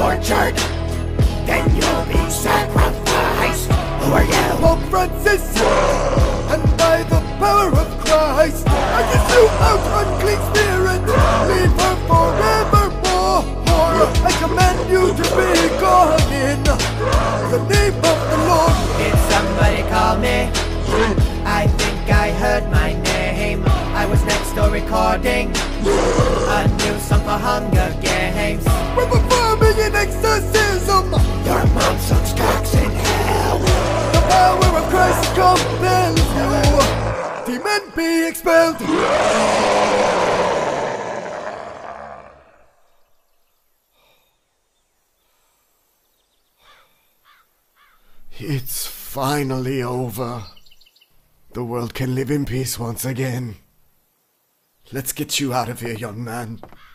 tortured, then you'll be sacrificed. Who are you? Pope Francis, and by the power of Christ, I cast you out, unclean spirit, leave her forevermore. I command you to be gone in the name of the Lord. Did somebody call me? I think I heard my name. I was next door recording a new song for Hunger Games. We're performing an exorcism. Your mom sucks cocks in hell. The power of Christ compels you. Demon be expelled. It's finally over. The world can live in peace once again. Let's get you out of here, young man.